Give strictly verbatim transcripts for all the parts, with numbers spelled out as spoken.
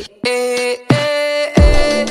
eh, eh, eh, eh.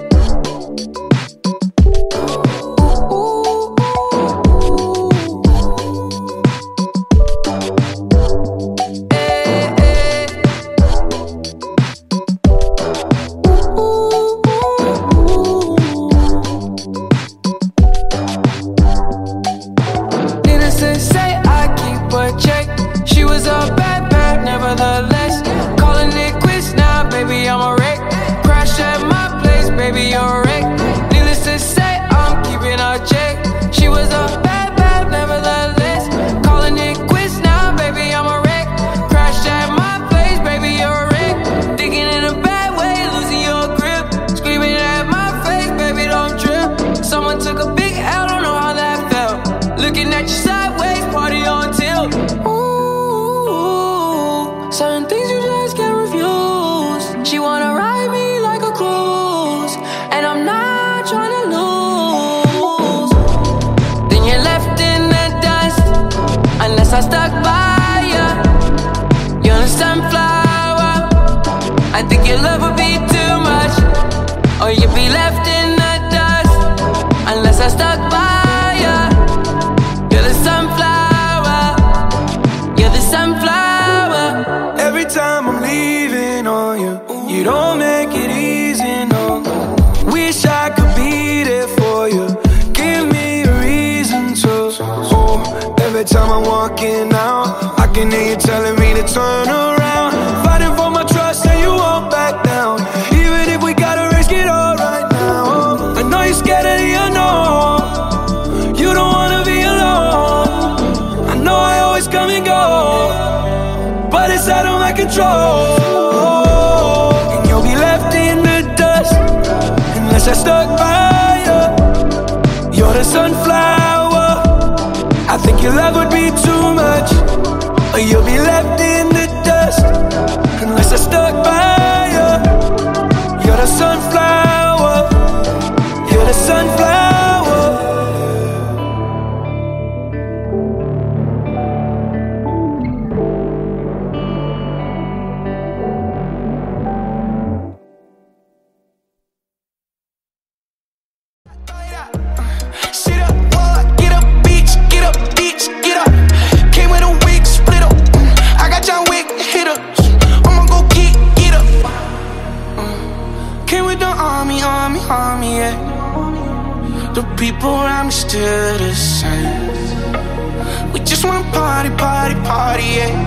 Needless to say, I keep a check. She was a bad, bad, nevertheless. Calling it quits now, baby, I'm a wreck. Crash at my place, baby, you're a wreck. Needless to say, I'm keeping a check. She was a bad, bad, nevertheless. Calling it quits now, baby, I'm a wreck. Crash at my place, baby, you're a wreck. Thinking in a bad way, losing your grip. Screaming at my face, baby, don't trip. Someone took a big L, don't know how that felt. Looking at you sideways, party on tilt. Ooh, certain things you just can't refuse. She wanna ride me like a cruise, and I'm not trying to lose. Then you're left in the dust, unless I stuck by ya. You're a sunflower. I think your love would be too much, or you'd be left in the dust, unless I stuck by ya. You're the sunflower. You're the sunflower. Every time I'm leaving on you, you don't make it easy, no. Wish I could be there for you. Give me a reason to. Oh, every time I'm walking out, I can hear you telling me to turn around. Fighting for my trust and you won't back down. Even if we gotta risk it all right now. I know you're scared of the unknown. You don't wanna be alone. I know I always come and go, but it's out of my control. And you'll be left in the dust, unless I stuck by you. You're the sunflower. I think your love would be too much, or you'll be left in the dust, unless I stuck by you. You're the sunflower. You're the sunflower. Sit up, boy, get up, bitch, get up, bitch, get up. Came with a wig, split up. I got John Wick, hit up. I'ma go get, get up. Came with the army, army, army, yeah. The people around me still the same. We just wanna party, party, party, yeah.